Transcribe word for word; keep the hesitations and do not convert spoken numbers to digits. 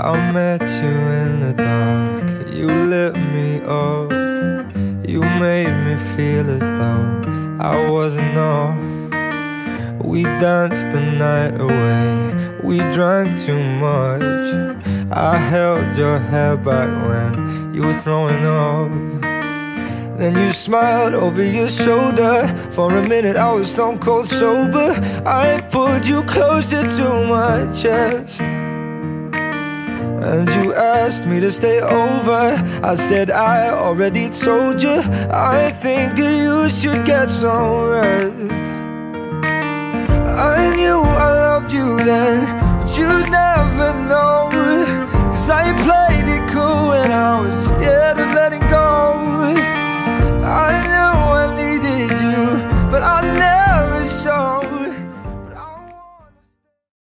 I met you in the dark, you lit me up. You made me feel as though I wasn't off. We danced the night away, we drank too much. I held your hair back when you were throwing up. Then you smiled over your shoulder. For a minute I was stone cold sober. I pulled you closer to my chest, and you asked me to stay over. I said I already told you, I think that you should get some rest. I knew I loved you then, but you'd never know, 'cause I played it cool and I was scared of letting